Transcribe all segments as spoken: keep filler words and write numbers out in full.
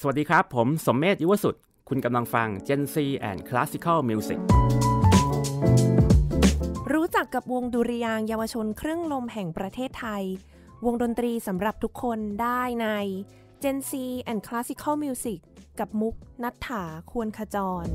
สวัสดีครับผมสมเมธ ยุวสุดคุณกำลังฟัง Gen Z and Classical Music รู้จักกับวงดุริยางค์เยาวชนเครื่องลมแห่งประเทศไทยวงดนตรีสำหรับทุกคนได้ใน Gen Z and Classical Music กับมุกณัฐฐา ควรขจร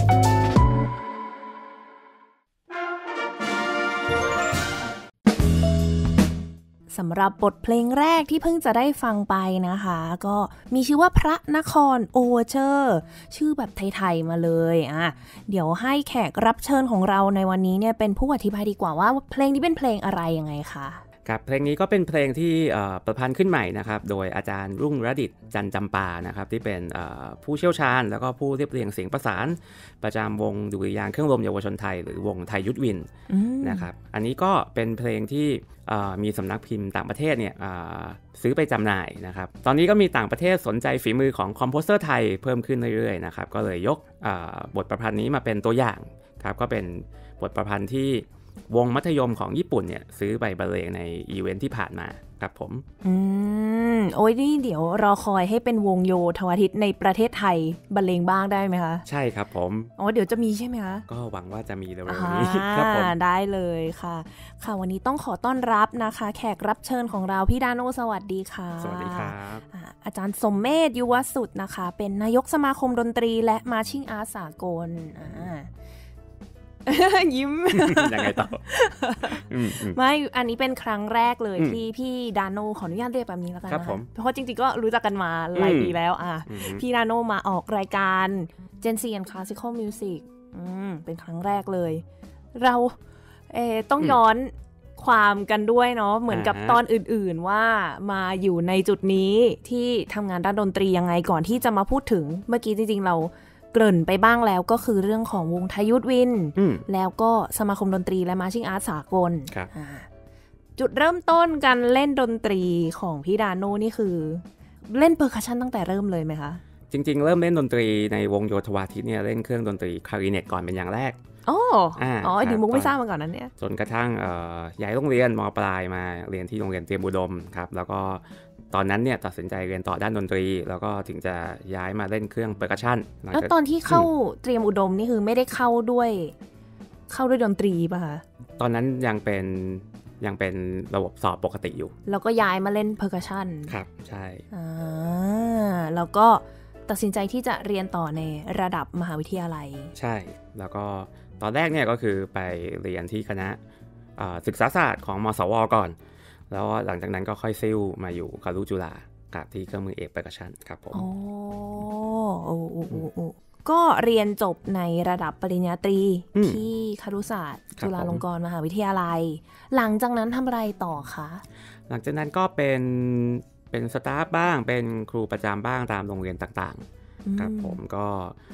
สำหรับบทเพลงแรกที่เพิ่งจะได้ฟังไปนะคะก็มีชื่อว่าพระนครโอเวอร์เชอร์ชื่อแบบไทยๆมาเลยอ่ะเดี๋ยวให้แขกรับเชิญของเราในวันนี้เนี่ยเป็นผู้อธิบายดีกว่าว่าเพลงนี้เป็นเพลงอะไรยังไงคะครับเพลงนี้ก็เป็นเพลงที่ประพันธ์ขึ้นใหม่นะครับโดยอาจารย์รุ่งรดิตจันจำปานะครับที่เป็นผู้เชี่ยวชาญแล้วก็ผู้เรียบเรียงเสียงประสานประจำวงดุริยางค์เครื่องลมเยาวชนไทยหรือวงไทยยุทธวินนะครับอันนี้ก็เป็นเพลงที่มีสำนักพิมพ์ต่างประเทศเนี่ยซื้อไปจำหน่ายนะครับตอนนี้ก็มีต่างประเทศสนใจฝีมือของคอมโพเซอร์ไทยเพิ่มขึ้นเรื่อยๆนะครับก็เลยยกบทประพันธ์นี้มาเป็นตัวอย่างครับก็เป็นบทประพันธ์ที่วงมัธยมของญี่ปุ่นเนี่ยซื้อไปบรรเลงในอีเวนท์ที่ผ่านมาครับผมอืมโอ้ยนี่เดี๋ยวรอคอยให้เป็นวงโยธวาทิตในประเทศไทยบรรเลงบ้างได้ไหมคะใช่ครับผมอ๋อเดี๋ยวจะมีใช่ไหมคะก็หวังว่าจะมีเร็วๆนี้ครับผมได้เลยค่ะค่ะวันนี้ต้องขอต้อนรับนะคะแขกรับเชิญของเราพี่ดาโนสวัสดีค่ะสวัสดีครับอ, อาจารย์สมเมธ ยุวสุดนะคะเป็นนายกสมาคมดนตรีและมาร์ชิ่งอาร์ตสากลอ่ายิ้มยังไงต่อไม่อันนี้เป็นครั้งแรกเลยที่พี่ดาโนขออนุญาตเรียกแบบนี้แล้วกันนะคะเพราะจริงๆก็รู้จักกันมาหลายปีแล้วอ่ะพี่ดาโนมาออกรายการ Gen Z and Classical Music อืมเป็นครั้งแรกเลยเราเออต้องย้อนความกันด้วยเนาะเหมือนกับตอนอื่นๆว่ามาอยู่ในจุดนี้ที่ทำงานด้านดนตรียังไงก่อนที่จะมาพูดถึงเมื่อกี้จริงๆเราเกริ่นไปบ้างแล้วก็คือเรื่องของวงไทยยุทธวินแล้วก็สมาคมดนตรีและมาร์ชิ่งอาร์ตสากลจุดเริ่มต้นการเล่นดนตรีของพี่ดาโน่นี่คือเล่นเปอร์คัชชั่นตั้งแต่เริ่มเลยไหมคะจริงๆเริ่มเล่นดนตรีในวงโยธวาทิตเนี่ยเล่นเครื่องดนตรีคลาริเนตก่อนเป็นอย่างแรกอ๋ออ๋อดิมุกไม่ทราบมาก่อนนั้นเนี่ยจนกระทั่งย้ายโรงเรียนม.ปลายมาเรียนที่โรงเรียนเตรียมอุดมครับแล้วก็ตอนนั้นเนี่ยตัดสินใจเรียนต่อด้านดนตรีแล้วก็ถึงจะย้ายมาเล่นเครื่องเปอร์คัชชั่นแล้วตอนที่เข้าเตรียมอุดมนี่คือไม่ได้เข้าด้วยเข้าด้วยดนตรีป่ะคะตอนนั้นยังเป็นยังเป็นระบบสอบปกติอยู่แล้วก็ย้ายมาเล่นเปอร์คัชชั่นครับใช่อ่าแล้วก็ตัดสินใจที่จะเรียนต่อในระดับมหาวิทยาลัยใช่แล้วก็ตอนแรกเนี่ยก็คือไปเรียนที่คณะศึกษาศาสตร์ของมสวก่อนแล้วหลังจากนั้นก็ค่อยซิ่วมาอยู่คารุจุฬากับที่เครื่องมือเอกเปอร์คัชชั่นครับผมอ๋อโอ้โอ้โอ้โอ้ก็เรียนจบในระดับปริญญาตรีที่ครุศาสตร์จุฬาลงกรณ์มหาวิทยาลัยหลังจากนั้นทำอะไรต่อคะหลังจากนั้นก็เป็นเป็นสตาฟบ้างเป็นครูประจำบ้างตามโรงเรียนต่างๆครับผมก็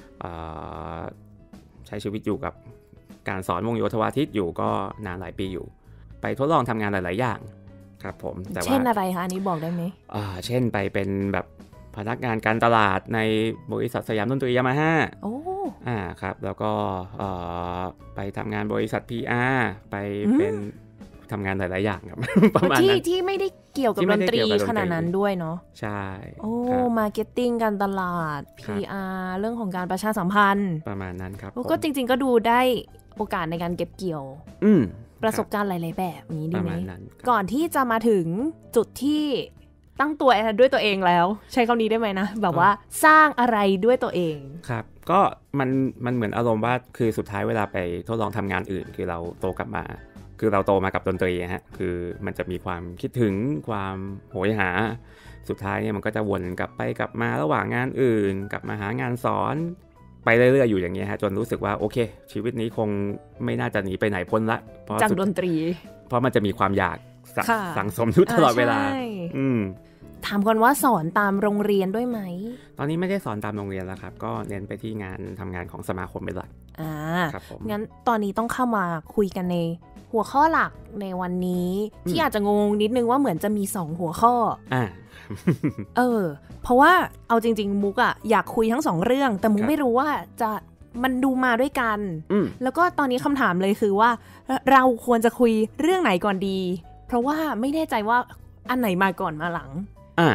ใช้ชีวิตอยู่กับการสอนวงโยธวาทิตอยู่ก็นานหลายปีอยู่ไปทดลองทำงานหลายๆอย่างครับผมแต่ว่าเช่นอะไรคะอันนี้บอกได้ไหมอ่าเช่นไปเป็นแบบพนักงานการตลาดในบริษัทสยามดนตรียามาฮ่าโอ้อ่าครับแล้วก็ไปทำงานบริษัท พี อาร์ ไปเป็นทำงานหลายๆอย่างครับประมาณนั้นที่ที่ไม่ได้เกี่ยวกับดนตรีขนาดนั้นด้วยเนาะใช่โอ้มาร์เก็ตติ้งการตลาด พี อาร์ เรื่องของการประชาสัมพันธ์ประมาณนั้นครับก็จริงๆก็ดูได้โอกาสในการเก็บเกี่ยวประสบการณ์หลายๆแบบนี้ดีไหมก่อนที่จะมาถึงจุดที่ตั้งตัวด้วยตัวเองแล้วใช้คำนี้ได้ไหมนะแบบว่าสร้างอะไรด้วยตัวเองครับก็มันมันเหมือนอารมณ์ว่าคือสุดท้ายเวลาไปทดลองทำงานอื่นคือเราโตกลับมาคือเราโตมากับดนตรีฮะคือมันจะมีความคิดถึงความโหยหาสุดท้ายเนี่ยมันก็จะวนกลับไปกลับมาระหว่างงานอื่นกลับมาหางานสอนไปเรื่อยๆอยู่อย่างเงี้ยฮะจนรู้สึกว่าโอเคชีวิตนี้คงไม่น่าจะหนีไปไหนพ้นละเพราะจากดนตรีเพราะมันจะมีความอยากสั่งสมอยู่ตลอดเวลาอืมถามก่อนว่าสอนตามโรงเรียนด้วยไหมตอนนี้ไม่ได้สอนตามโรงเรียนแล้วครับก็เน้นไปที่งานทำงานของสมาคมเป็นหลักอ่าครับผมงั้นตอนนี้ต้องเข้ามาคุยกันในหัวข้อหลักในวันนี้ที่อาจจะงงนิดนึงว่าเหมือนจะมีสองหัวข้ออ่าเออเพราะว่าเอาจริงๆมุกอะอยากคุยทั้งสองเรื่องแต่มุกไม่รู้ว่าจะมันดูมาด้วยกันแล้วก็ตอนนี้คำถามเลยคือว่าเราควรจะคุยเรื่องไหนก่อนดีเพราะว่าไม่แน่ใจว่าอันไหนมาก่อนมาหลังอ่าจ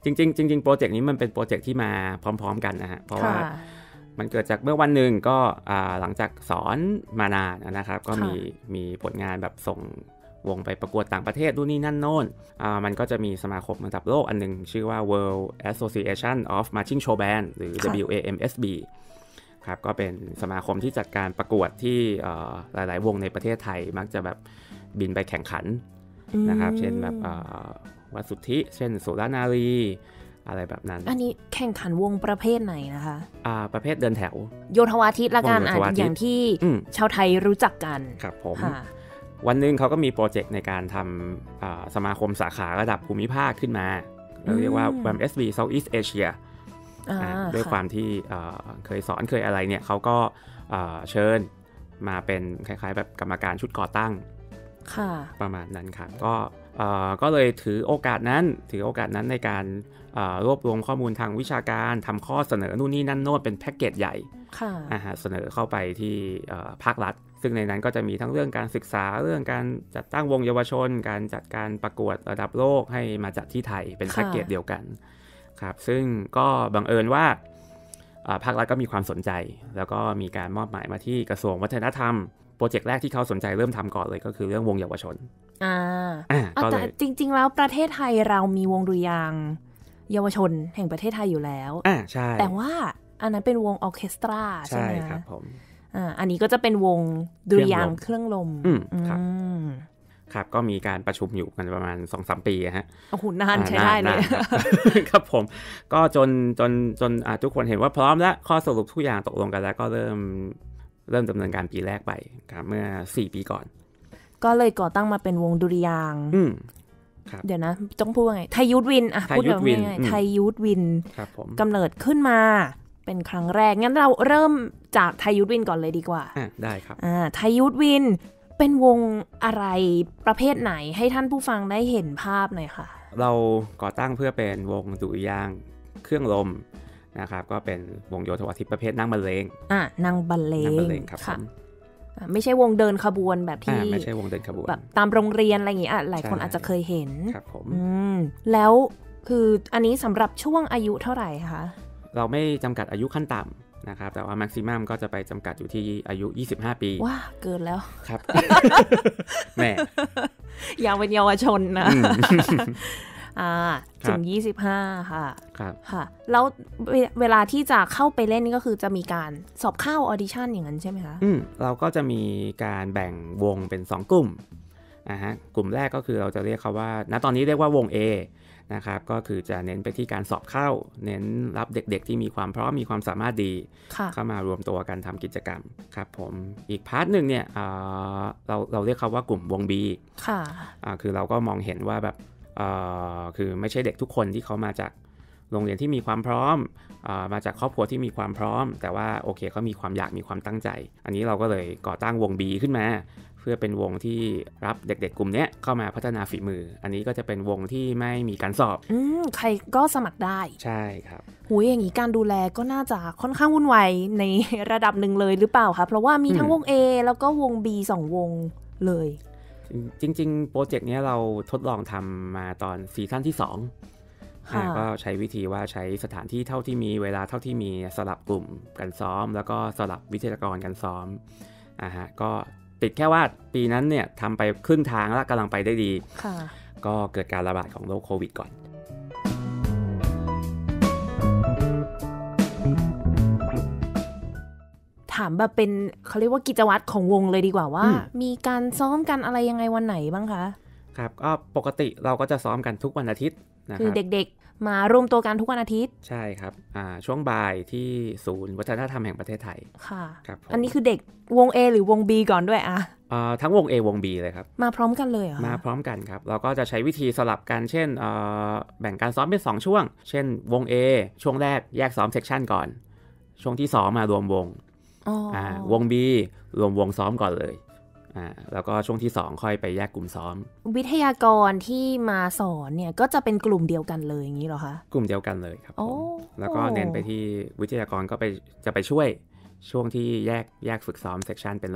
จริงๆจริงๆโปรเจกต์นี้มันเป็นโปรเจกต์ที่มาพร้อมๆกันนะฮะเพราะว่ามันเกิดจากเมื่อวันหนึ่งก็หลังจากสอนมานานนะครับก็มีมีผลงานแบบส่งวงไปประกวดต่างประเทศดูนี่นั่นโน่นมันก็จะมีสมาคมระดับโลกอันนึงชื่อว่า World Association of Marching Show Band หรือ ดับเบิลยู เอ เอ็ม เอส บี ครับก็เป็นสมาคมที่จัดการประกวดที่หลายๆวงในประเทศไทยมักจะแบบบินไปแข่งขันนะครับเช่นแบบวัดสุทธิเช่นสุรนารีอะไรแบบนั้นอันนี้แข่งขันวงประเภทไหนนะคะอ่าประเภทเดินแถวโยธวาทิตละกันอย่างที่ชาวไทยรู้จักกันครับผมวันนึงเขาก็มีโปรเจกต์ในการทำสมาคมสาขาระดับภูมิภาคขึ้นมาเราเรียกว่า ดับเบิลยู เอ็ม เอส บี Southeast Asia ด้วยความที่เคยสอนเคยอะไรเนี่ยเขาก็เชิญมาเป็นคล้ายๆแบบกรรมการชุดก่อตั้งประมาณนั้นครับก็ก็เลยถือโอกาสนั้นถือโอกาสนั้นในการรวบรวมข้อมูลทางวิชาการทำข้อเสนอนู่นนี่นั่นโน้นเป็นแพ็กเกจใหญ่เสนอเข้าไปที่ภาครัฐซึ่งในนั้นก็จะมีทั้งเรื่องการศึกษาเรื่องการจัดตั้งวงเยาวชนการจัดการประกวดระดับโลกให้มาจัดที่ไทยเป็นแพ็กเกจเดียวกันครับซึ่งก็บังเอิญว่าภาครัฐก็มีความสนใจแล้วก็มีการมอบหมายมาที่กระทรวงวัฒนธรรมโปรเจกต์แรกที่เขาสนใจเริ่มทำก่อนเลยก็คือเรื่องวงเยาวชนอ่าแต่จริงๆแล้วประเทศไทยเรามีวงดุริยางค์เยาวชนแห่งประเทศไทยอยู่แล้วอ่าใช่แต่ว่าอันนั้นเป็นวงออร์เคสตราใช่ไหมใช่ครับผมอ่าอันนี้ก็จะเป็นวงดุริยางค์เครื่องลมอืมครับครับก็มีการประชุมอยู่กันประมาณ สองถึงสาม ปีฮะโอ้โหนานใช้ได้เลยครับผมก็จนจนจนทุกคนเห็นว่าพร้อมแล้วข้อสรุปทุกอย่างตกลงกันแล้วก็เริ่มเริ่มดำเนินการปีแรกไปครับเมื่อสี่ปีก่อนก็เลยก่อตั้งมาเป็นวงดุริยางค์เดี๋ยวนะต้องพูดว่าไงไทยยูทวินอ่ะพูดแบบง่ายๆไทยยูทวินกำเนิดขึ้นมาเป็นครั้งแรกงั้นเราเริ่มจากไทยยูทวินก่อนเลยดีกว่าได้ครับอ่าไทยยูทวินเป็นวงอะไรประเภทไหนให้ท่านผู้ฟังได้เห็นภาพหน่อยค่ะเราก่อตั้งเพื่อเป็นวงดุริยางค์เครื่องลมนะครับก็เป็นวงโยธวาทิตประเภทนั่งบรรเลงอ่ะนั่งบรรเลงนั่งบรรเลงครับผมไม่ใช่วงเดินขบวนแบบที่ไม่ใช่วงเดินขบวนแบบตามโรงเรียนอะไรอย่างเงี้ยหลายคนอาจจะเคยเห็นครับผมแล้วคืออันนี้สำหรับช่วงอายุเท่าไหร่คะเราไม่จำกัดอายุขั้นต่ำนะครับแต่ว่าแม็กซิมัมก็จะไปจำกัดอยู่ที่อายุยี่สิบห้าปีว้าเกินแล้วครับแม่ยังเป็นเยาวชนนะอ่าถึงยี่สิบห้าค่ะครับค่ะแล้วเวลาที่จะเข้าไปเล่นนี่ก็คือจะมีการสอบเข้าออดิชั่นอย่างนั้นใช่ไหมคะอืมเราก็จะมีการแบ่งวงเป็นสองกลุ่มอ่าฮะกลุ่มแรกก็คือเราจะเรียกเขาว่าณตอนนี้เรียกว่าวง A นะครับก็คือจะเน้นไปที่การสอบเข้าเน้นรับเด็กๆที่มีความพร้อมมีความสามารถดีเข้ามารวมตัวกันทำกิจกรรมครับผมอีกพาร์ทหนึ่งเนี่ยเราเราเรียกเขาว่ากลุ่มวง B ค่ะอ่าคือเราก็มองเห็นว่าแบบคือไม่ใช่เด็กทุกคนที่เขามาจากโรงเรียนที่มีความพร้อมมาจากครอบครัวที่มีความพร้อมแต่ว่าโอเคเขามีความอยากมีความตั้งใจอันนี้เราก็เลยก่อตั้งวง B ขึ้นมาเพื่อเป็นวงที่รับเด็กๆกลุ่มนี้เข้ามาพัฒนาฝีมืออันนี้ก็จะเป็นวงที่ไม่มีการสอบอืมใครก็สมัครได้ใช่ครับหูยอย่างนี้การดูแลก็น่าจะค่อนข้างวุ่นวายในระดับหนึ่งเลยหรือเปล่าคะเพราะว่ามีทั้งวง A แล้วก็วง B สองวงเลยจริงๆโปรเจกต์นี้เราทดลองทำมาตอนซีซั่นที่สองก็ใช้วิธีว่าใช้สถานที่เท่าที่มีเวลาเท่าที่มีสลับกลุ่มกันซ้อมแล้วก็สลับวิทยากรกันซ้อมอ่าฮะก็ติดแค่ว่าปีนั้นเนี่ยทำไปครึ่งทางแล้วกำลังไปได้ดีก็เกิดการระบาดของโรคโควิดก่อนถามแบบเป็นเขาเรียกว่ากิจวัตรของวงเลยดีกว่าว่ามีการซ้อมกันอะไรยังไงวันไหนบ้างคะครับก็ปกติเราก็จะซ้อมกันทุกวันอาทิตย์นะครับคือเด็กๆมารวมตัวกันทุกวันอาทิตย์ใช่ครับอ่าช่วงบ่ายที่ศูนย์วัฒนธรรมแห่งประเทศไทยค่ะครับอันนี้คือเด็กวง A หรือวง B ก่อนด้วยอะอ่าทั้งวง A วง B เลยครับมาพร้อมกันเลยเหรอมาพร้อมกันครับเราก็จะใช้วิธีสลับกันเช่นเอ่อแบ่งการซ้อมเป็นสองช่วงเช่นวง A ช่วงแรกแยกซ้อมเซกชันก่อนช่วงที่สองมารวมวงอ่าวง B รวมวงซ้อมก่อนเลยอ่าแล้วก็ช่วงที่สองค่อยไปแยกกลุ่มซ้อมวิทยากรที่มาสอนเนี่ยก็จะเป็นกลุ่มเดียวกันเลยอย่างนี้เหรอคะกลุ่มเดียวกันเลยครับแล้วก็เน้นไปที่วิทยากรก็ไปจะไปช่วยช่วงที่แยกแยกฝึกซ้อมเซกชันเป็นหลัก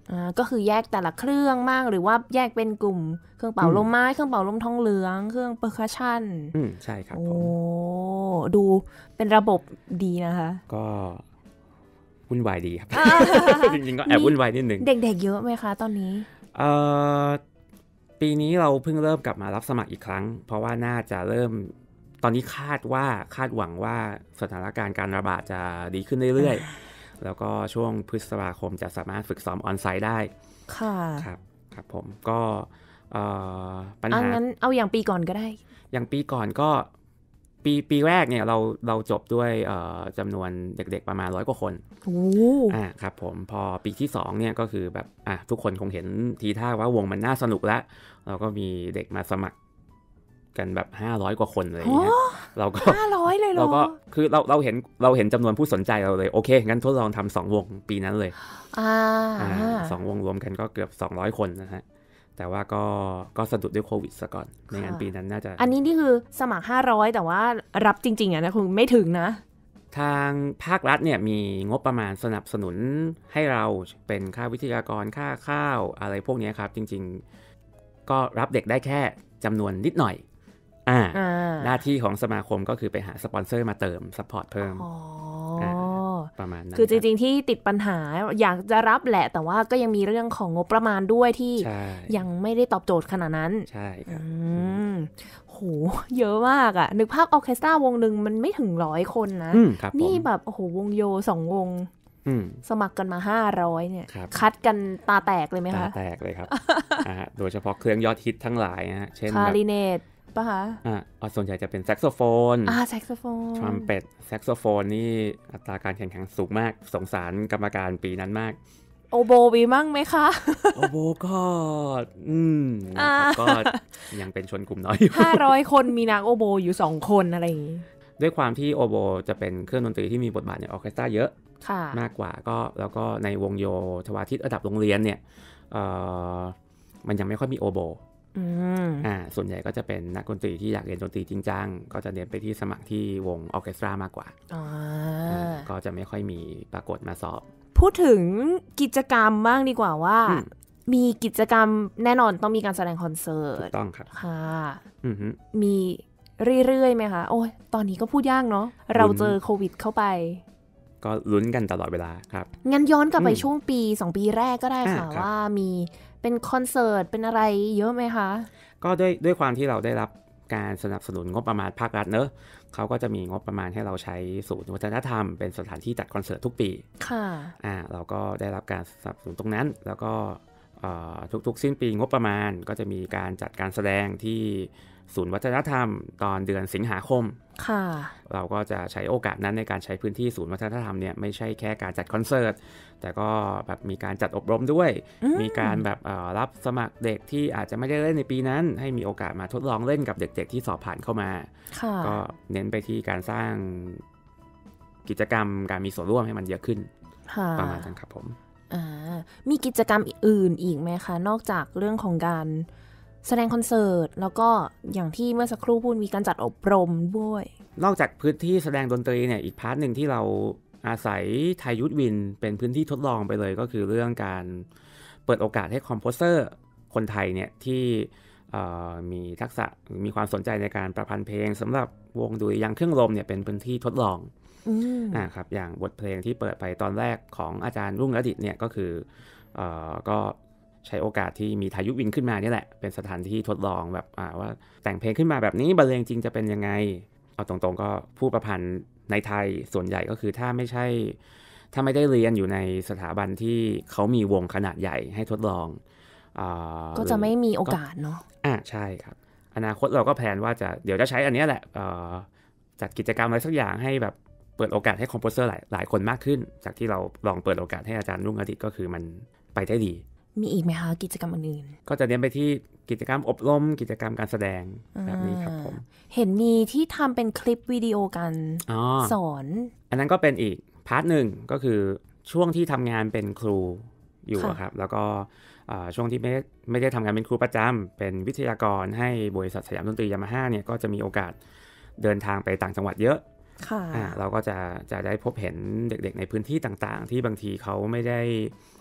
อ่าก็คือแยกแต่ละเครื่องมากหรือว่าแยกเป็นกลุ่มเครื่องเป่าลมไม้เครื่องเป่าลมทองเหลืองเครื่องเปอร์คัชชั่นอืมใช่ครับโอ้ดูเป็นระบบดีนะคะก็วุ่นวายดีครับจริงๆก็แอบวุ่นวายนิดนึงเด็กๆเยอะไหมคะตอนนี้เอ่อปีนี้เราเพิ่งเริ่มกลับมารับสมัครอีกครั้งเพราะว่าน่าจะเริ่มตอนนี้คาดว่าคาดหวังว่าสถานการณ์การระบาดจะดีขึ้นเรื่อยๆแล้วก็ช่วงพฤษภาคมจะสามารถฝึกซ้อมออนไซต์ได้ค่ะครับครับผมก็ปัญหางั้นเอาอย่างปีก่อนก็ได้อย่างปีก่อนก็ปีปีแรกเนี่ยเราเราจบด้วยจำนวนเด็กๆประมาณร้อยกว่าคนโอ้อ่าครับผมพอปีที่สองเนี่ยก็คือแบบอ่ะทุกคนคงเห็นทีท่าว่าวงมันน่าสนุกแล้วเราก็มีเด็กมาสมัครกันแบบห้าร้อยกว่าคนเลยนะเราก็ห้าร้อยเลยเหรอเราก็คือเราเราเห็นเราเห็นจำนวนผู้สนใจเราเลยโอเคงั้นทดลองทำสองวงปีนั้นเลยอ่าสองวงรวมกันก็เกือบสองร้อยคนนะฮะแต่ว่าก็ก็สะดุดด้วยโควิดซะก่อนในงานปีนั้นน่าจะอันนี้นี่คือสมัครห้าร้อยแต่ว่ารับจริงๆอ่ะนะคงไม่ถึงนะทางภาครัฐเนี่ยมีงบประมาณสนับสนุนให้เราเป็นค่าวิทยากรค่าข้าวอะไรพวกนี้ครับจริงๆก็รับเด็กได้แค่จำนวนนิดหน่อยอ่าหน้าที่ของสมาคมก็คือไปหาสปอนเซอร์มาเติมซัพพอร์ตเพิ่มประมาณนั้นคือจริงๆที่ติดปัญหาอยากจะรับแหละแต่ว่าก็ยังมีเรื่องของงบประมาณด้วยที่ยังไม่ได้ตอบโจทย์ขนาดนั้นใช่ครับโหเยอะมากอะนึกภาพออร์เคสตราวงหนึ่งมันไม่ถึงร้อยคนนะนี่แบบโอ้โหวงโยสองวงสมัครกันมาห้าร้อยเนี่ยคัดกันตาแตกเลยไหมคะตาแตกเลยครับโดยเฉพาะเครื่องยอดฮิตทั้งหลายนะเช่นคลาริเนตป่ะคะอ่าส่วนใหญ่จะเป็นแซกโซโฟนอ่าแซกโซโฟนทรัมเป็ตแซกโซโฟนนี่อัตราการแข่งขันสูงมากสงสารกรรมการปีนั้นมากโอโบมีมั่งไหมคะโอโบก็อืมก็ยังเป็นชนกลุ่มน้อยห้าร้อยคนมีนักโอโบอยู่สองคนอะไรอย่างงี้ด้วยความที่โอโบจะเป็นเครื่องดนตรีที่มีบทบาทในออร์เคสตราเยอะมากกว่าก็แล้วก็ในวงโยธวาทิตระดับโรงเรียนเนี่ยมันยังไม่ค่อยมีโอโบอ่าส่วนใหญ่ก็จะเป็นนักดนตรีที่อยากเรียนดนตรีจริงจังก็จะเน้นไปที่สมัครที่วงออร์เคสตรามากกว่าก็จะไม่ค่อยมีปรากฏมาสอบพูดถึงกิจกรรมบ้างดีกว่าว่ามีกิจกรรมแน่นอนต้องมีการแสดงคอนเสิร์ตถูกต้องครับค่ะมีเรื่อยๆไหมคะโอ้ยตอนนี้ก็พูดยากเนาะเราเจอโควิดเข้าไปก็ลุ้นกันตลอดเวลาครับงั้นย้อนกลับไปช่วงปีสองปีแรกก็ได้ค่ะว่ามีเป็นคอนเสิร์ตเป็นอะไรเยอะไหมคะก็ด้วยด้วยความที่เราได้รับการสนับสนุนงบประมาณภาครัฐเนอะเขาก็จะมีงบประมาณให้เราใช้ศูนย์วัฒนธรรมเป็นสถานที่จัดคอนเสิร์ตทุกปีค่ะอ่าเราก็ได้รับการสนับสนุนตรงนั้นแล้วก็ทุกๆสิ้นปีงบประมาณก็จะมีการจัดการแสดงที่ศูนย์วัฒนธรรมตอนเดือนสิงหาคมค่ะเราก็จะใช้โอกาสนั้นในการใช้พื้นที่ศูนย์วัฒนธรรมเนี่ยไม่ใช่แค่การจัดคอนเสิร์ตแต่ก็แบบมีการจัดอบรมด้วยมีการแบบรับสมัครเด็กที่อาจจะไม่ได้เล่นในปีนั้นให้มีโอกาสมาทดลองเล่นกับเด็กๆที่สอบผ่านเข้ามาก็เน้นไปที่การสร้างกิจกรรมการมีส่วนร่วมให้มันเยอะขึ้นประมาณนั้นครับผมมีกิจกรรมอื่นอีกไหมคะนอกจากเรื่องของการแสดงคอนเสิร์ตแล้วก็อย่างที่เมื่อสักครู่พูดมีการจัดอบรมด้วยนอกจากพื้นที่แสดงดนตรีเนี่ยอีกพาร์ทหนึ่งที่เราอาศัยไทยยุทธวินเป็นพื้นที่ทดลองไปเลยก็คือเรื่องการเปิดโอกาสให้คอมโพเซอร์คนไทยเนี่ยที่มีทักษะมีความสนใจในการประพันธ์เพลงสำหรับวงดุริยางค์เครื่องลมเนี่ยเป็นพื้นที่ทดลองอ่าครับอย่างบทเพลงที่เปิดไปตอนแรกของอาจารย์รุ่งระดิษฐ์เนี่ยก็คือเอ่อก็ใช้โอกาสที่มีไทยยุทธวินขึ้นมานี่แหละเป็นสถานที่ทดลองแบบว่าแต่งเพลงขึ้นมาแบบนี้บรรเลงจริงจะเป็นยังไงเอาตรงๆก็ผู้ประพันธ์ในไทยส่วนใหญ่ก็คือถ้าไม่ใช่ถ้าไม่ได้เรียนอยู่ในสถาบันที่เขามีวงขนาดใหญ่ให้ทดลองก็จะไม่มีโอกาสเนาะอ่าใช่ครับอนาคตเราก็แพลนว่าจะเดี๋ยวจะใช้อันนี้แหละจัดกิจกรรมอะไรสักอย่างให้แบบเปิดโอกาสให้คอมโพเซอร์หลายหลายคนมากขึ้นจากที่เราลองเปิดโอกาสให้อาจารย์รุ่งระดิษฐ์ก็คือมันไปได้ดีมีอีกไหมคะกิจกรรมอื่นๆก็จะเน้นไปที่กิจกรรมอบรมกิจกรรมการแสดงแบบนี้ครับผมเห็นมีที่ทำเป็นคลิปวิดีโอกันสอนอันนั้นก็เป็นอีกพาร์ทหนึ่งก็คือช่วงที่ทำงานเป็นครูอยู่ครับแล้วก็ช่วงที่ไม่ไม่ได้ทำงานเป็นครูประจำเป็นวิทยากรให้บริษัทสยามดนตรียามาฮ่าเนี่ยก็จะมีโอกาสเดินทางไปต่างจังหวัดเยอะเราก็จะจะได้พบเห็นเด็กๆในพื้นที่ต่างๆที่บางทีเขาไม่ได้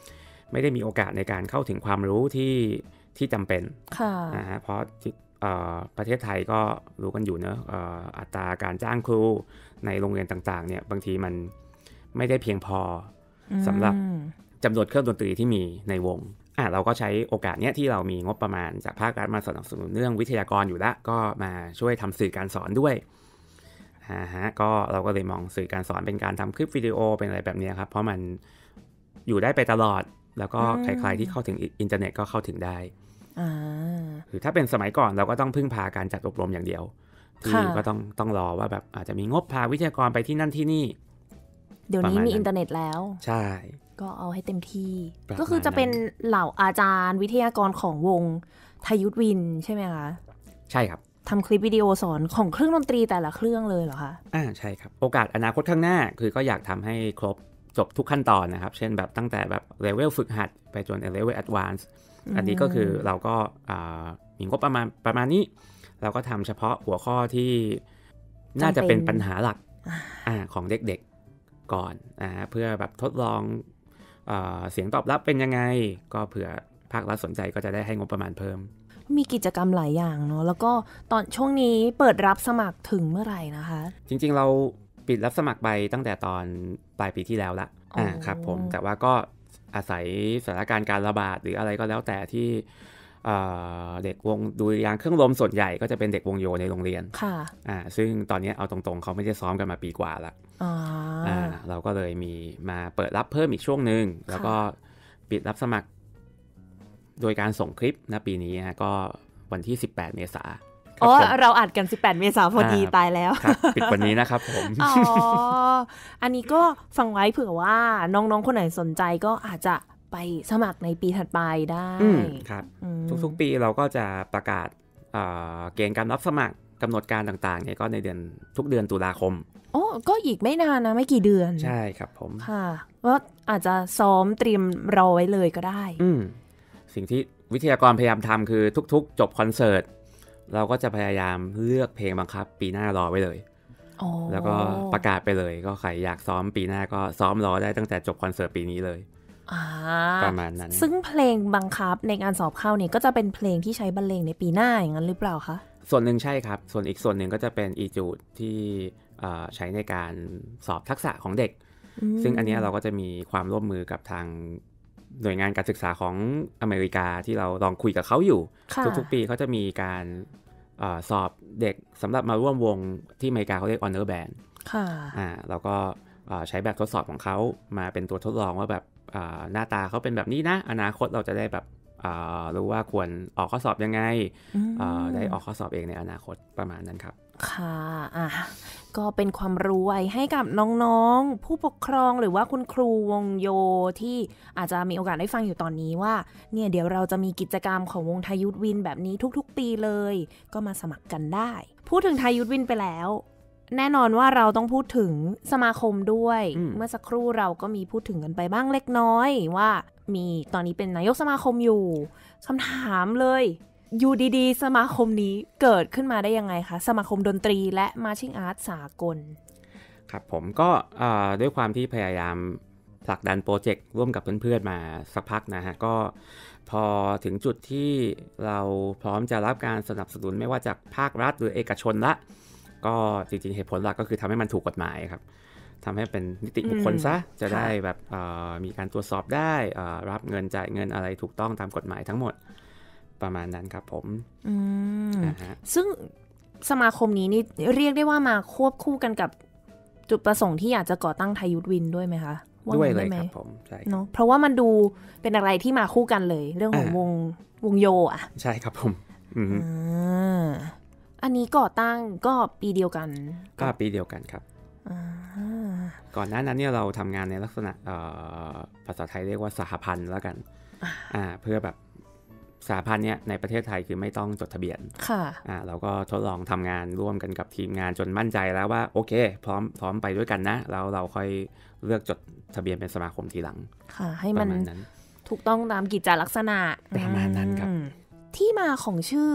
ไม่ได้มีโอกาสในการเข้าถึงความรู้ที่ที่จำเป็นนะฮะเพราะประเทศไทยก็รู้กันอยู่เนอะอัตราการจ้างครูในโรงเรียนต่างๆเนี่ยบางทีมันไม่ได้เพียงพอสำหรับจำนวนเครื่องดนตรีที่มีในวงอ่ะเราก็ใช้โอกาสเนี้ยที่เรามีงบประมาณจากภาครัฐมาสนับสนุนเรื่องวิทยากรอยู่แล้วก็มาช่วยทำสื่อการสอนด้วยอ่าฮะก็เราก็เลยมองสื่อการสอนเป็นการทำคลิปวิดีโอเป็นอะไรแบบนี้ครับเพราะมันอยู่ได้ไปตลอดแล้วก็ใครๆที่เข้าถึงอินเทอร์เน็ตก็เข้าถึงได้หรือถ้าเป็นสมัยก่อนเราก็ต้องพึ่งพาการจัดอบรมอย่างเดียวที่ก็ต้องต้องรอว่าแบบอาจจะมีงบพาวิทยากรไปที่นั่นที่นี่เดี๋ยวนี้มีอินเทอร์เน็ตแล้วใช่ก็เอาให้เต็มที่ก็คือจะเป็นเหล่าอาจารย์วิทยากรของวงไทยยุทธวินใช่ไหมคะใช่ครับทำคลิปวิดีโอสอนของเครื่องดนตรีแต่ละเครื่องเลยเหรอคะอ่าใช่ครับโอกาสอนาคตข้างหน้าคือก็อยากทำให้ครบจบทุกขั้นตอนนะครับเช่นแบบตั้งแต่แบบเลเวลฝึกหัดไปจนเลเวลแอดวานซ์อันนี้ก็คือเราก็มีงบประมาณประมาณนี้เราก็ทำเฉพาะหัวข้อที่น่าจะเป็นปัญหาหลักอ่าของเด็กๆก่อนอ่าเพื่อแบบทดลองเอ่อเสียงตอบรับเป็นยังไงก็เผื่อภาครัฐสนใจก็จะได้ให้งบประมาณเพิ่มมีกิจกรรมหลายอย่างเนาะแล้วก็ตอนช่วงนี้เปิดรับสมัครถึงเมื่อไหร่นะคะจริงๆเราปิดรับสมัครไปตั้งแต่ตอนปลายปีที่แล้วละอ่าครับผมแต่ว่าก็อาศัยสถานการณ์การระบาดหรืออะไรก็แล้วแต่ที่เด็กวงดุริยางค์เครื่องลมส่วนใหญ่ก็จะเป็นเด็กวงโยในโรงเรียนค่ะอ่าซึ่งตอนนี้เอาตรงๆเขาไม่ได้ซ้อมกันมาปีกว่าละอ๋ออ่าเราก็เลยมีมาเปิดรับเพิ่มอีกช่วงนึงแล้วก็ปิดรับสมัครโดยการส่งคลิปนะปีนี้ฮะก็วันที่สิบแปดเมษายนอ๋อเราอัดกันสิบแปดเมษายนพอดีตายแล้วปิดวันนี้นะครับผมอ๋ออันนี้ก็ฟังไว้เผื่อว่าน้องๆคนไหนสนใจก็อาจจะไปสมัครในปีถัดไปได้ครับทุกๆปีเราก็จะประกาศเกณฑ์การรับสมัครกำหนดการต่างๆเนี่ยก็ในเดือนทุกเดือนตุลาคมโอ้ก็อีกไม่นานนะไม่กี่เดือนใช่ครับผมค่ะว่าอาจจะซ้อมเตรียมรอไว้เลยก็ได้อืมสิ่งที่วิทยากรพยายามทำคือทุกๆจบคอนเสิร์ตเราก็จะพยายามเลือกเพลงบังคับปีหน้ารอไว้เลยแล้วก็ประกาศไปเลยก็ใครอยากซ้อมปีหน้าก็ซ้อมรอได้ตั้งแต่จบคอนเสิร์ตปีนี้เลยประมาณนั้นซึ่งเพลงบังคับในการสอบเข้าเนี่ยก็จะเป็นเพลงที่ใช้บรรเลงในปีหน้าอย่างนั้นหรือเปล่าคะส่วนหนึ่งใช่ครับส่วนอีกส่วนหนึ่งก็จะเป็นอีจูดที่ใช้ในการสอบทักษะของเด็กซึ่งอันนี้เราก็จะมีความร่วมมือกับทางหน่วยงานการศึกษาของอเมริกาที่เราลองคุยกับเขาอยู่ทุกๆปีเขาจะมีการอสอบเด็กสำหรับมาร่วมวงที่อเมริกาเขาเรียก honor band ค่ะอ่าแล้วก็ใช้แบบทดสอบของเขามาเป็นตัวทดลองว่าแบบหน้าตาเขาเป็นแบบนี้นะอนาคตเราจะได้แบบรู้ว่าควรออกข้อสอบยังไงได้ออกข้อสอบเองในอนาคตประมาณนั้นครับค่ะอ่ะก็เป็นความรู้ไว้ให้กับน้องๆผู้ปกครองหรือว่าคุณครูวงโยที่อาจจะมีโอกาสได้ฟังอยู่ตอนนี้ว่าเนี่ยเดี๋ยวเราจะมีกิจกรรมของวงไทยยุทธวินแบบนี้ทุกๆปีเลยก็มาสมัครกันได้พูดถึงไทยยุทธวินไปแล้วแน่นอนว่าเราต้องพูดถึงสมาคมด้วยเมื่อสักครู่เราก็มีพูดถึงกันไปบ้างเล็กน้อยว่ามีตอนนี้เป็นนายกสมาคมอยู่คำถามเลยอยู่ดีๆสมาคมนี้เกิดขึ้นมาได้ยังไงคะสมาคมดนตรีและ Marching Arts สากลครับผมก็ด้วยความที่พยายามผลักดันโปรเจกต์ร่วมกับเพื่อนๆมาสักพักนะฮะก็พอถึงจุดที่เราพร้อมจะรับการสนับสนุนไม่ว่าจากภาครัฐหรือเอกชนละก็จริงๆเหตุผลหลักก็คือทำให้มันถูกกฎหมายครับทำให้เป็นนิติบุคคลซะจะได้แบบมีการตรวจสอบได้รับเงินจ่ายเงินอะไรถูกต้องตามกฎหมายทั้งหมดประมาณนั้นครับผมซึ่งสมาคมนี้นี่เรียกได้ว่ามาควบคู่กันกับจุดประสงค์ที่อยากจะก่อตั้งไทยยุทธวินด้วยไหมคะด้วยเลยครับผมใช่เนาะเพราะว่ามันดูเป็นอะไรที่มาคู่กันเลยเรื่องของวงวงโยอ่ะใช่ครับผมอันนี้ก่อตั้งก็ปีเดียวกันก็ปีเดียวกันครับก่อนหน้านั้นเนี่ยเราทำงานในลักษณะภาษาไทยเรียกว่าสหพันธ์แล้วกันเพื่อแบบสหพันธ์เนี่ยในประเทศไทยคือไม่ต้องจดทะเบียนค่ะเราก็ทดลองทำงานร่วมกันกับทีมงานจนมั่นใจแล้วว่าโอเคพร้อมพร้อมไปด้วยกันนะแล้วเราค่อยเลือกจดทะเบียนเป็นสมาคมทีหลังค่ะให้มันถูกต้องตามกิจจลักษณะประมาณนั้นครับที่มาของชื่อ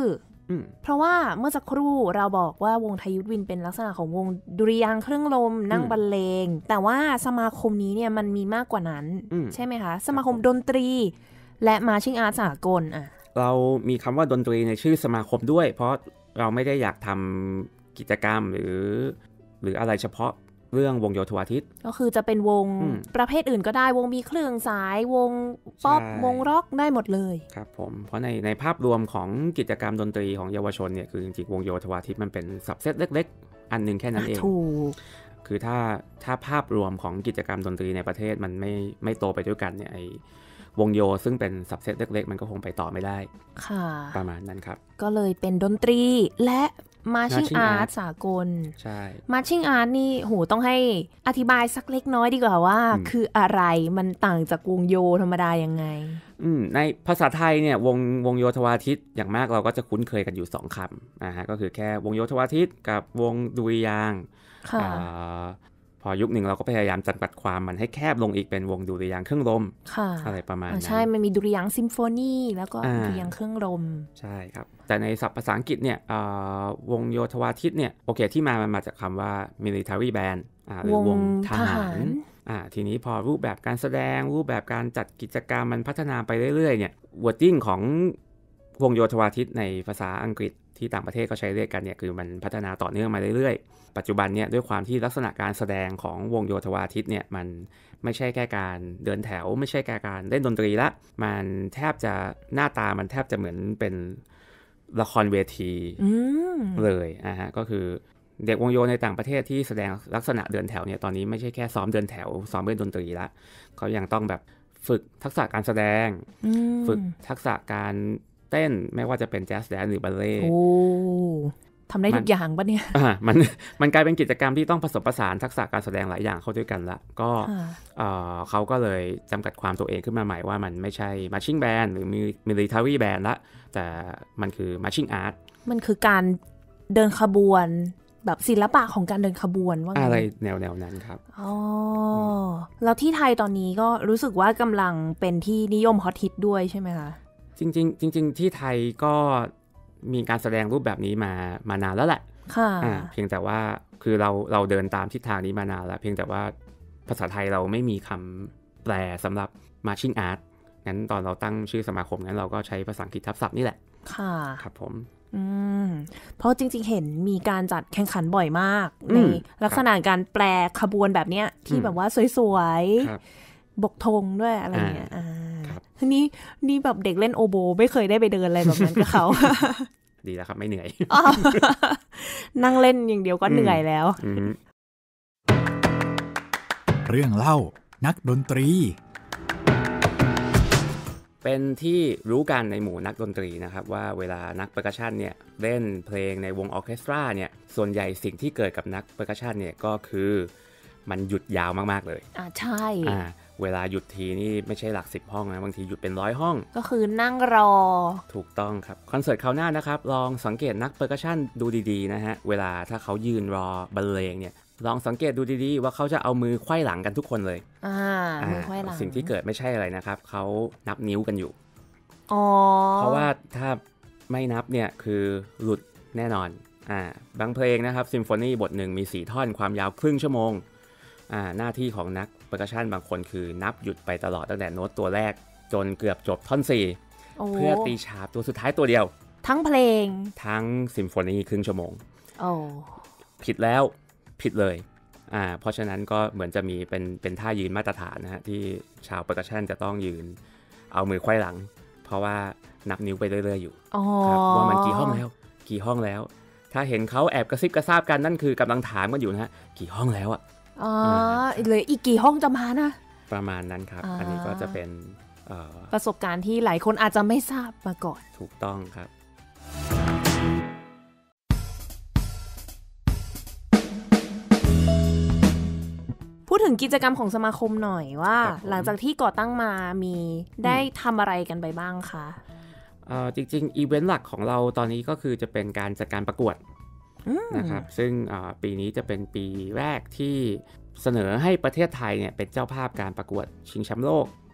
เพราะว่าเมื่อสักครู่เราบอกว่าวงไทยยุทธวินเป็นลักษณะของวงดุริยางค์เครื่องลมนั่งบรรเลงแต่ว่าสมาคมนี้เนี่ยมันมีมากกว่านั้นใช่ไหมคะสมาคมดนตรีและมาร์ชิ่งอาร์ตสากลอ่ะเรามีคำว่าดนตรีในชื่อสมาคมด้วยเพราะเราไม่ได้อยากทำกิจกรรมหรือหรืออะไรเฉพาะเรื่องวงโยธวาทิตก็คือจะเป็นวงประเภทอื่นก็ได้วงมีเครื่องสายวงป๊อปวงร็อกได้หมดเลยครับผมเพราะในในภาพรวมของกิจกรรมดนตรีของเยาวชนเนี่ยคือจริงๆวงโยธวาทิตมันเป็นสับเซตเล็กๆอันนึงแค่นั้นเองถูกคือถ้าถ้าภาพรวมของกิจกรรมดนตรีในประเทศมันไม่ไม่โตไปด้วยกันเนี่ยไอวงโยซึ่งเป็นสับเซตเล็กๆมันก็คงไปต่อไม่ได้ค่ะประมาณนั้นครับก็เลยเป็นดนตรีและMarching Art สากลใช่ Marching Art นี่โหต้องให้อธิบายสักเล็กน้อยดีกว่าว่าคืออะไรมันต่างจากวงโยธรรมดายังไงอืมในภาษาไทยเนี่ยวงวงโยธวาทิตอย่างมากเราก็จะคุ้นเคยกันอยู่สองคำนะฮะก็คือแค่วงโยธวาทิตกับวงดุริยางค์พอยุคหนึ่งเราก็พยายามจำกัดความมันให้แคบลงอีกเป็นวงดุริยางค์เครื่องลมอะไรประมาณนั้นใช่มันมีดุริยางค์ซิมโฟนีแล้วก็ดุริยางค์เครื่องลมใช่ครับแต่ในศัพท์ภาษาอังกฤษเนี่ยวงโยธวาทิตเนี่ยโอเคที่มามันมาจากคำว่า military band หรือวงทหารทีนี้พอรูปแบบการแสดงรูปแบบการจัดกิจกรรมมันพัฒนาไปเรื่อยๆเนี่ย wording ของวงโยธวาทิตในภาษาอังกฤษที่ต่างประเทศก็ใช้เรียกกันเนี่ยคือมันพัฒนาต่อเนื่องมาเรื่อยๆปัจจุบันเนี่ยด้วยความที่ลักษณะการแสดงของวงโยธวาทิตเนี่ยมันไม่ใช่แค่การเดินแถวไม่ใช่แค่การเล่นดนตรีละมันแทบจะหน้าตามันแทบจะเหมือนเป็นละครเวทีเลยนะฮะก็คือเด็กวงโยในต่างประเทศที่แสดงลักษณะเดินแถวเนี่ยตอนนี้ไม่ใช่แค่ซ้อมเดินแถวซ้อมเล่นดนตรีละเขายังต้องแบบฝึกทักษะการแสดงฝึกทักษะการเต้นไม่ว่าจะเป็นแจ๊สแดนซ์หรือบัลเล่ต์โอ้ทำได้ทุกอย่างปะเนี่ยอ่ามันมันกลายเป็นกิจกรรมที่ต้องผสมผสานทักษะการแสดงหลายอย่างเข้าด้วยกันละก็เอ่อเขาก็เลยจำกัดความตัวเองขึ้นมาใหม่ว่ามันไม่ใช่ marching band หรือ military band ละแต่มันคือ marching art มันคือการเดินขบวนแบบศิลปะของการเดินขบวนว่าอะไรแนวแนวนั้นครับอ๋อแล้วที่ไทยตอนนี้ก็รู้สึกว่ากำลังเป็นที่นิยมฮอตฮิตด้วยใช่ไหมคะจริงๆจริงๆที่ไทยก็มีการแสดงรูปแบบนี้มามานานแล้วแหละค่ะเพียงแต่ว่าคือเราเราเดินตามทิศทางนี้มานานแล้วเพียงแต่ว่าภาษาไทยเราไม่มีคำแปลสำหรับ marching art งั้นตอนเราตั้งชื่อสมาคมงั้นเราก็ใช้ภาษาอังกฤษทับศัพท์นี่แหละค่ะครับผมอืมเพราะจริงๆเห็นมีการจัดแข่งขันบ่อยมากในลักษณะการแปลขบวนแบบเนี้ยที่แบบว่าสวยๆบกธงด้วยอะไรเงี้ยอ่านี่นี่แบบเด็กเล่นโอโบไม่เคยได้ไปเดินอะไรแบบนั้นกับเขาดีแล้วครับไม่เหนื่อยนั่งเล่นอย่างเดียวก็เหนื่อยแล้วเรื่องเล่านักดนตรีเป็นที่รู้กันในหมู่นักดนตรีนะครับว่าเวลานักเปอร์คัชชันเนี่ยเล่นเพลงในวงออร์เคสตราเนี่ยส่วนใหญ่สิ่งที่เกิดกับนักเปอร์คัชชันเนี่ยก็คือมันหยุดยาวมากๆเลยอ่าใช่อ่าเวลาหยุดทีนี่ไม่ใช่หลักสิบห้องนะบางทีหยุดเป็นร้อยห้องก็คือนั่งรอถูกต้องครับคอนเสิร์ตคราวหน้านะครับลองสังเกตนักเปอร์คัชชันดูดีๆนะฮะเวลาถ้าเขายืนรอบรรเลงเนี่ยลองสังเกตดูดีๆว่าเขาจะเอามือไขว้หลังกันทุกคนเลยอ่ามือไขว้หลังสิ่งที่เกิดไม่ใช่อะไรนะครับเขานับนิ้วกันอยู่อ๋อเพราะว่าถ้าไม่นับเนี่ยคือหลุดแน่นอนอ่าบางเพลงนะครับซิมโฟนีบทหนึ่งมีสี่ท่อนความยาวครึ่งชั่วโมงอ่าหน้าที่ของนักเปอร์คัชชันบางคนคือนับหยุดไปตลอดตั้งแต่โน้ตตัวแรกจนเกือบจบท่อนสี่เพื่อตีฉาบตัวสุดท้ายตัวเดียวทั้งเพลงทั้งซิมโฟนีครึ่งชั่วโมงโอ้ผิดแล้วผิดเลยอ่าเพราะฉะนั้นก็เหมือนจะมีเป็นเป็นท่ายืนมาตรฐานนะฮะที่ชาวเปอร์คัชชันจะต้องยืนเอามือไขว้หลังเพราะว่านับนิ้วไปเรื่อยๆอยู่ครับว่ามันกี่ห้องแล้วกี่ห้องแล้วถ้าเห็นเขาแอบกระซิบกระซาบกันนั่นคือกำลังถามกันอยู่นะฮะกี่ห้องแล้วอ่ะอ๋อเหลืออีกกี่ห้องจะมานะประมาณนั้นครับ อ, อันนี้ก็จะเป็นประสบการณ์ที่หลายคนอาจจะไม่ทราบมาก่อนถูกต้องครับพูดถึงกิจกรรมของสมาคมหน่อยว่าหลังจากที่ก่อตั้งมามีได้ทำอะไรกันไปบ้างคะจริงๆอีเวนต์หลักของเราตอนนี้ก็คือจะเป็นการจัดการประกวดนะครับซึ่งปีนี้จะเป็นปีแรกที่เสนอให้ประเทศไทยเนี่ยเป็นเจ้าภาพการประกวดชิงแชมป์โลก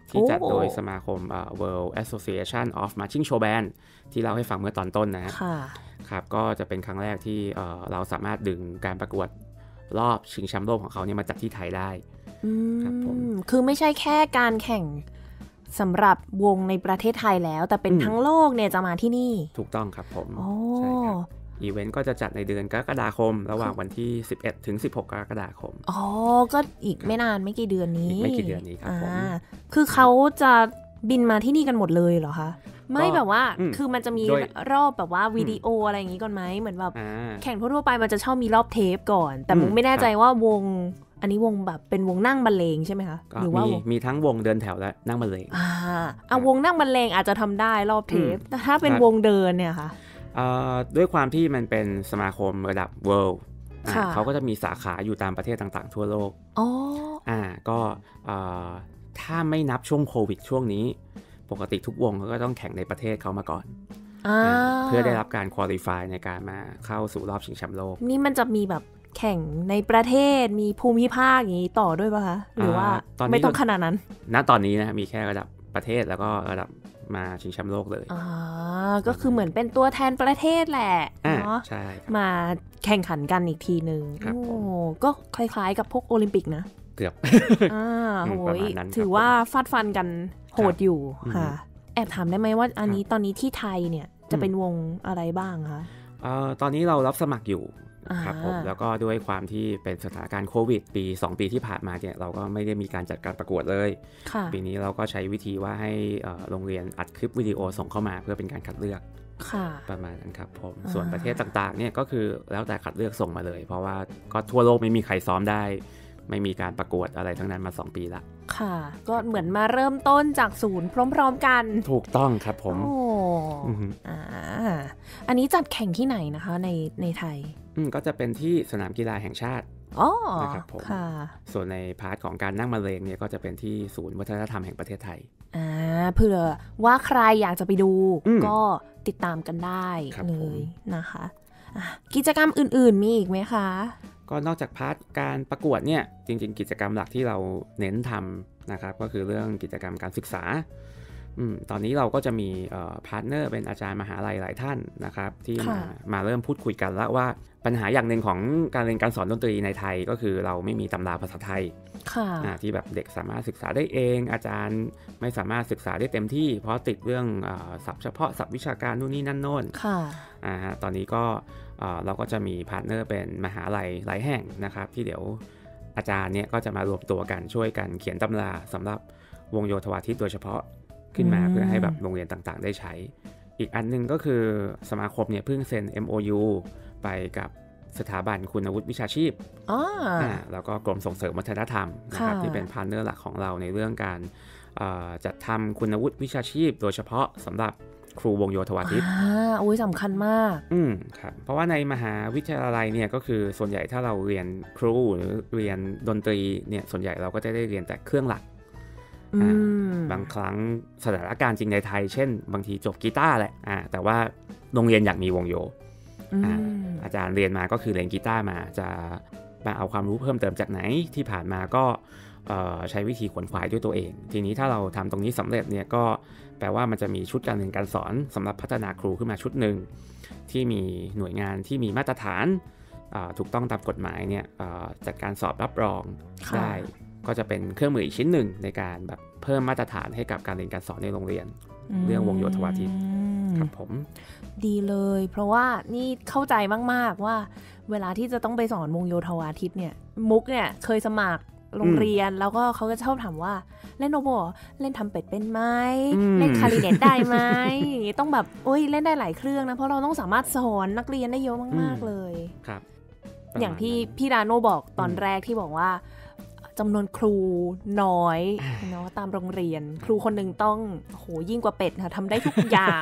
ที่จัดโดยสมาคม World Association of Marching Show Band ที่เราให้ฟังเมื่อตอนต้นนะฮะครับก็จะเป็นครั้งแรกที่เราสามารถดึงการประกวดรอบชิงแชมป์โลกของเขาเนี่ยมาจัดที่ไทยได้ครับผมคือไม่ใช่แค่การแข่งสำหรับวงในประเทศไทยแล้วแต่เป็นทั้งโลกเนี่ยจะมาที่นี่ถูกต้องครับผมใช่ครับอีเวนต์ก็จะจัดในเดือนกรกฎาคมระหว่างวันที่สิบเอ็ดถึงสิบหกกรกฎาคมอ๋อก็อีกไม่นานไม่กี่เดือนนี้ไม่กี่เดือนนี้ครับผมคือเขาจะบินมาที่นี่กันหมดเลยเหรอคะไม่แบบว่าคือมันจะมีรอบแบบว่าวิดีโออะไรอย่างนี้ก่อนไหมเหมือนแบบแข่งทั่วๆไปมันจะชอบมีรอบเทปก่อนแต่มุกไม่แน่ใจว่าวงอันนี้วงแบบเป็นวงนั่งบรรเลงใช่ไหมคะหรือว่ามีมีทั้งวงเดินแถวและนั่งบรรเลงอ่าเอาวงนั่งบรรเลงอาจจะทำได้รอบเทปแต่ถ้าเป็นวงเดินเนี่ยค่ะด้วยความที่มันเป็นสมาคมระดับ world เขาก็จะมีสาขาอยู่ตามประเทศต่างๆทั่วโลกอ๋ออ่าก็ถ้าไม่นับช่วงโควิดช่วงนี้ปกติทุกวงก็ต้องแข่งในประเทศเขามาก่อนเพื่อได้รับการควอลิฟายในการมาเข้าสู่รอบชิงแชมป์โลกนี่มันจะมีแบบแข่งในประเทศมีภูมิภาคอย่างนี้ต่อด้วยป่ะคะหรือว่าไม่ต้องขนาดนั้นณตอนนี้นะมีแค่ระดับประเทศแล้วก็ระดับมาชิงแชมป์โลกเลยอ๋อก็คือเหมือนเป็นตัวแทนประเทศแหละเนาะใช่มาแข่งขันกันอีกทีนึงโอ้ก็คล้ายๆกับพวกโอลิมปิกนะเกือบอ่าโหยถือว่าฟาดฟันกันโหดอยู่ค่ะแอบถามได้ไหมว่าอันนี้ตอนนี้ที่ไทยเนี่ยจะเป็นวงอะไรบ้างคะเอ่อตอนนี้เรารับสมัครอยู่ครับผมแล้วก็ด้วยความที่เป็นสถานการณ์โควิดปีสองปีที่ผ่านมาเนี่ยเราก็ไม่ได้มีการจัดการประกวดเลยปีนี้เราก็ใช้วิธีว่าให้โรงเรียนอัดคลิปวิดีโอส่งเข้ามาเพื่อเป็นการคัดเลือกประมาณนั้นครับผมส่วนประเทศต่างๆเนี่ยก็คือแล้วแต่คัดเลือกส่งมาเลยเพราะว่าก็ทั่วโลกไม่มีใครซ้อมได้ไม่มีการประกวดอะไรทั้งนั้นมาสองปีละค่ะก็เหมือนมาเริ่มต้นจากศูนย์พร้อมๆกันถูกต้องครับผมโอ้อ่าอันนี้จัดแข่งที่ไหนนะคะในในไทยก็จะเป็นที่สนามกีฬาแห่งชาตินะครับผมส่วนในพาร์ทของการนั่งบรรเลงเนี่ยก็จะเป็นที่ศูนย์วัฒนธรรมแห่งประเทศไทยอ่าเผื่อว่าใครอยากจะไปดูก็ติดตามกันได้เลยนะคะกิจกรรมอื่นๆมีอีกไหมคะก็นอกจากพาร์ทการประกวดเนี่ยจริงๆกิจกรรมหลักที่เราเน้นทำนะครับก็คือเรื่องกิจกรรมการศึกษาอืมตอนนี้เราก็จะมีพาร์ทเนอร์เป็นอาจารย์มหาลัยหลายท่านนะครับที่มามาเริ่มพูดคุยกันแล้วว่าปัญหาอย่างหนึ่งของการเรียนการสอนดนตรีในไทยก็คือเราไม่มีตำราภาษาไทยที่แบบเด็กสามารถศึกษาได้เองอาจารย์ไม่สามารถศึกษาได้เต็มที่เพราะติดเรื่องศัพท์เฉพาะศัพท์วิชาการนู่นนี่นั่นโน่นอ่าตอนนี้ก็เราก็จะมีพาร์ทเนอร์เป็นมหาลัยหลายแห่งนะครับที่เดี๋ยวอาจารย์เนี่ยก็จะมารวมตัวกันช่วยกันเขียนตำราสำหรับวงโยธวาทิตโดยเฉพาะขึ้นมาเพื่อให้แบบโรงเรียนต่างๆได้ใช้อีกอันนึงก็คือสมาคมเนี่ยเพิ่งเซ็น เอ็ม โอ ยู ไปกับสถาบันคุณวุฒิวิชาชีพอ๋อแล้วก็กรมส่งเสริมวัฒนธรรมนะครับที่เป็นพาร์ทเนอร์หลักของเราในเรื่องการจัดทำคุณวุฒิวิชาชีพโดยเฉพาะสำหรับครูวงโยธวาทิตอ่าโอ้ยสำคัญมากอืมครับเพราะว่าในมหาวิทยาลัยเนี่ยก็คือส่วนใหญ่ถ้าเราเรียนครูหรือเรียนดนตรีเนี่ยส่วนใหญ่เราก็จะได้เรียนแต่เครื่องหลักบางครั้งสถานการณ์จริงในไทยเช่นบางทีจบกีตาร์แหละแต่ว่าโรงเรียนอยากมีวงโย อาอาจารย์เรียนมาก็คือเรียนกีตาร์มาจะมาเอาความรู้เพิ่มเติมจากไหนที่ผ่านมาก็ใช้วิธีขวนขวายด้วยตัวเองทีนี้ถ้าเราทำตรงนี้สำเร็จเนี่ยก็แปลว่ามันจะมีชุดการเรียนการสอนสำหรับพัฒนาครูขึ้นมาชุดหนึ่งที่มีหน่วยงานที่มีมาตรฐานถูกต้องตามกฎหมายเนี่ยจัดการสอบรับรองได้ก็จะเป็นเครื่องมืออีกชิ้นหนึ่งในการแบบเพิ่มมาตรฐานให้กับการเรียนการสอนในโรงเรียนเรื่องวงโยธวาทิตครับผมดีเลยเพราะว่านี่เข้าใจมากๆว่าเวลาที่จะต้องไปสอนวงโยธวาทิตเนี่ยมุกเนี่ยเคยสมัครโรงเรียนแล้วก็เขาก็ชอบถามว่าเล่นโอโบเล่นทำเป็ดเป็นไหมเล่นคาริเนตได้ไหมต้องแบบโอ้ยเล่นได้หลายเครื่องนะเพราะเราต้องสามารถสอนนักเรียนได้เยอะมากๆเลยครับอย่างที่พี่ดาโนบอกตอนแรกที่บอกว่าจำนวนครูน้อยเนาะตามโรงเรียนครูคนหนึ่งต้องโหยิ่งกว่าเป็ดค่ะทำได้ทุกอย่าง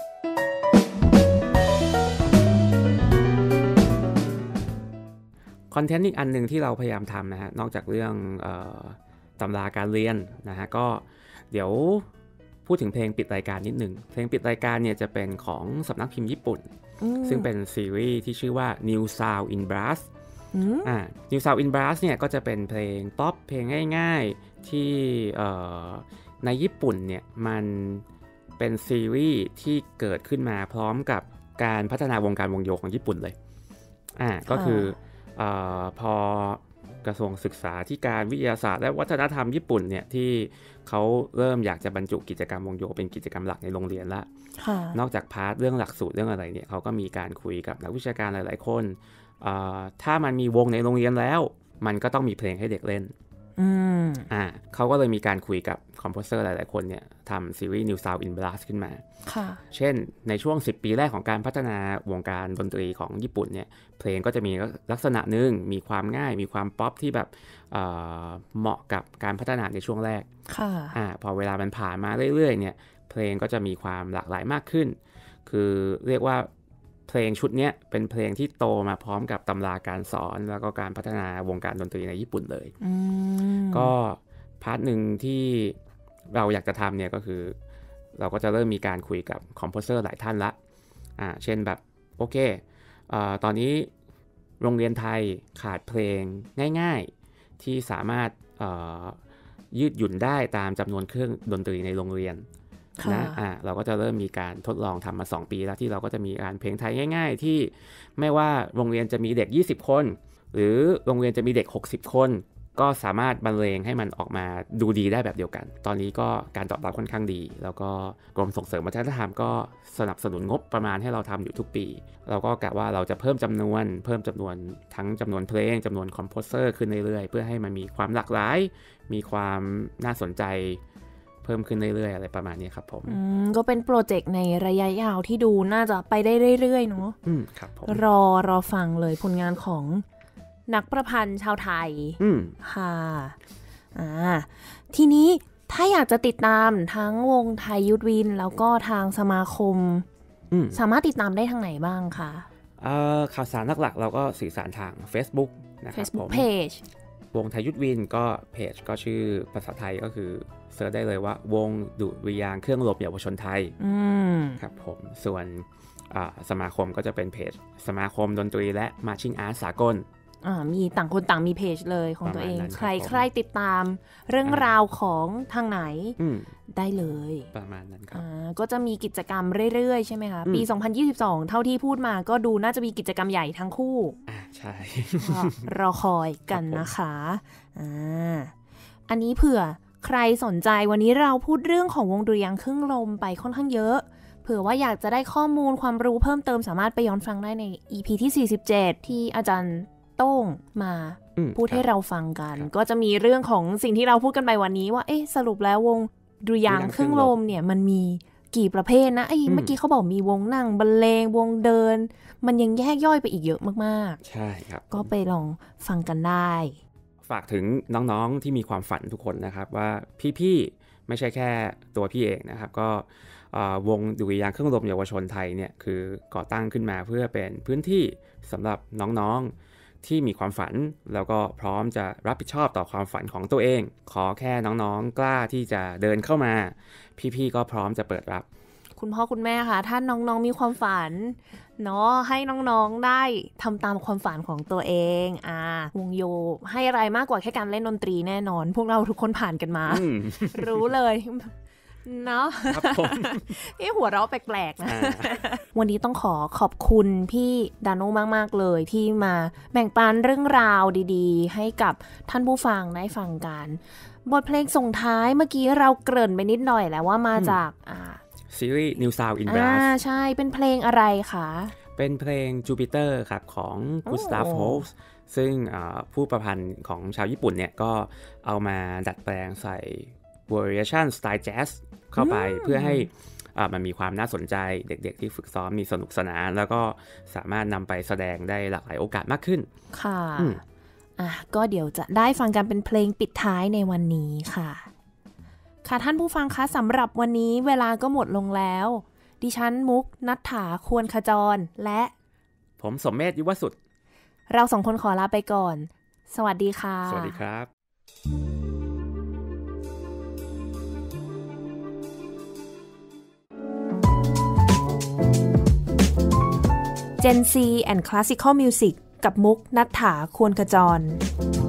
คอนเทนต์อีกอันหนึ่งที่เราพยายามทำนะฮะนอกจากเรื่องเอ่อตำราการเรียนนะฮะก็เดี๋ยวพูดถึงเพลงปิดรายการนิดหนึ่งเพลงปิดรายการเนี่ยจะเป็นของสำนักพิมพ์ญี่ปุ่นซึ่งเป็นซีรีส์ที่ชื่อว่า New Sound in Brass อ่า New Sound in Brass เนี่ยก็จะเป็นเพลงป๊อปเพลงง่ายๆที่เอ่อในญี่ปุ่นเนี่ยมันเป็นซีรีส์ที่เกิดขึ้นมาพร้อมกับการพัฒนาวงการวงโยของญี่ปุ่นเลยอ่าก็คือเอ่อพอกระทรวงศึกษาธิการวิทยาศาสตร์และวัฒนธรรมญี่ปุ่นเนี่ยที่เขาเริ่มอยากจะบรรจุกิจกรรมวงโยเป็นกิจกรรมหลักในโรงเรียนละนอกจากพาร์ทเรื่องหลักสูตรเรื่องอะไรเนี่ยเขาก็มีการคุยกับนักวิชาการหลายๆคนถ้ามันมีวงในโรงเรียนแล้วมันก็ต้องมีเพลงให้เด็กเล่นอ่าเขาก็เลยมีการคุยกับคอมโพเซอร์หลายๆคนเนี่ยทำซีรีส์ New Sound in Blast ขึ้นมาเช่นในช่วงสิบปีแรกของการพัฒนาวงการดนตรีของญี่ปุ่นเนี่ยเพลงก็จะมีลักษณะหนึ่งมีความง่ายมีความป๊อปที่แบบ เอ่อ เหมาะกับการพัฒนาในช่วงแรกอ่าพอเวลามันผ่านมาเรื่อยๆเนี่ยเพลงก็จะมีความหลากหลายมากขึ้นคือเรียกว่าเพลงชุดนี้เป็นเพลงที่โตมาพร้อมกับตำราการสอนแล้วก็การพัฒนาวงการดนตรีในญี่ปุ่นเลยก็พาร์ทหนึ่งที่เราอยากจะทำเนี่ยก็คือเราก็จะเริ่มมีการคุยกับคอมโพเซอร์หลายท่านละอ่าเช่นแบบโอเคเอ่อตอนนี้โรงเรียนไทยขาดเพลงง่ายๆที่สามารถเอ่อยืดหยุ่นได้ตามจำนวนเครื่องดนตรีในโรงเรียนนะอ่าเราก็จะเริ่มมีการทดลองทำมาสองปีแล้วที่เราก็จะมีการเพลงไทยง่ายๆที่ไม่ว่าโรงเรียนจะมีเด็กยี่สิบคนหรือโรงเรียนจะมีเด็กหกสิบคนก็สามารถบรรเลงให้มันออกมาดูดีได้แบบเดียวกันตอนนี้ก็การตอบรับค่อนข้างดีแล้วก็กรมส่งเสริมวัฒนธรรมก็สนับสนุนงบประมาณให้เราทำอยู่ทุกปีเราก็กะว่าเราจะเพิ่มจำนวนเพิ่มจำนวนทั้งจำนวนเพลงจำนวนคอมโพเซอร์ขึ้นเรื่อยๆเพื่อให้มันมีความหลากหลายมีความน่าสนใจเพิ่มขึ้นเรื่อยๆอะไรประมาณนี้ครับผมอืมก็เป็นโปรเจกต์ในระยะยาวที่ดูน่าจะไปได้เรื่อยๆเนาะอืมครับผมรอรอฟังเลยผลงานของนักประพันธ์ชาวไทยค่ะอ่าทีนี้ถ้าอยากจะติดตามทั้งวงไทยยุทธวินแล้วก็ทางสมาคมสามารถติดตามได้ทางไหนบ้างคะข่าวสารหลักๆเราก็สื่อสารทาง Facebook นะครับ Facebook Page วงไทยยุทธวินก็เพจก็ชื่อภาษาไทยก็คือเสิร์ชได้เลยว่าวงดุริยางค์เครื่องรบเยาวชนไทยครับผมส่วนสมาคมก็จะเป็นเพจสมาคมดนตรีและ Marching Art สากลมีต่างคนต่างมีเพจเลยของตัวเองใครใครติดตามเรื่องราวของทางไหนได้เลยประมาณนั้นครับก็จะมีกิจกรรมเรื่อยๆใช่ไหมคะปีสองพันยี่สิบสองเท่าที่พูดมาก็ดูน่าจะมีกิจกรรมใหญ่ทั้งคู่อ่าใช่รอคอยกันนะคะอ่าอันนี้เผื่อใครสนใจวันนี้เราพูดเรื่องของวงดุริยางค์เครื่องลมไปค่อนข้างเยอะเผื่อว่าอยากจะได้ข้อมูลความรู้เพิ่มเติมสามารถไปย้อนฟังได้ใน อี พี ที่สี่สิบเจ็ดที่อาจารย์โต้งมาพูดให้เราฟังกันก็จะมีเรื่องของสิ่งที่เราพูดกันไปวันนี้ว่าเอ๊ะสรุปแล้ววงดุริยางค์เครื่องลมเนี่ยมันมีกี่ประเภทนะไอ้เมื่อกี้เขาบอกมีวงนั่งบรรเลงวงเดินมันยังแยกย่อยไปอีกเยอะมากๆใช่ครับก็ไปลองฟังกันได้ฝากถึงน้องๆที่มีความฝันทุกคนนะครับว่าพี่ๆไม่ใช่แค่ตัวพี่เองนะครับก็วงดุริยางค์เครื่องลมเยาวชนไทยเนี่ยคือก่อตั้งขึ้นมาเพื่อเป็นพื้นที่สำหรับน้องๆที่มีความฝันแล้วก็พร้อมจะรับผิดชอบต่อความฝันของตัวเองขอแค่น้องๆกล้าที่จะเดินเข้ามาพี่ๆก็พร้อมจะเปิดรับคุณพ่อคุณแม่คะถ้าน้องๆมีความฝันเนาะให้น้องๆได้ทำตามความฝันของตัวเองอ่าวงโยให้อะไรมากกว่าแค่การเล่นดนตรีแน่นอนพวกเราทุกคนผ่านกันมา รู้เลยเนาะพี่หัวเราะแปลกๆนะวันนี้ต้องขอขอบคุณพี่ดาโน่มากๆเลยที่มาแบ่งปันเรื่องราวดีๆให้กับท่านผู้ฟังได้ฟังกันบทเพลงส่งท้ายเมื่อกี้เราเกริ่นไปนิดหน่อยแล้วว่ามาจากอ่าซีรีส์ New Sound in Blast อ่าใช่เป็นเพลงอะไรคะเป็นเพลง Jupiter ครับของ Gustav Holst ซึ่งผู้ประพันธ์ของชาวญี่ปุ่นเนี่ยก็เอามาดัดแปลงใส่ variation สไตล์แจ๊สเข้าไปเพื่อให้มันมีความน่าสนใจเด็กๆที่ฝึกซ้อมมีสนุกสนานแล้วก็สามารถนำไปแสดงได้หลากหลายโอกาสมากขึ้นค่ะอ่ะก็เดี๋ยวจะได้ฟังกันเป็นเพลงปิดท้ายในวันนี้ค่ะค่ะท่านผู้ฟังคะสำหรับวันนี้เวลาก็หมดลงแล้วดิฉันมุกณัฐฐาควรขจรและผมสมเมธยุวสุดเราสองคนขอลาไปก่อนสวัสดีค่ะสวัสดีครับ Gen Z and Classical Music กับมุกณัฐฐาควรขจร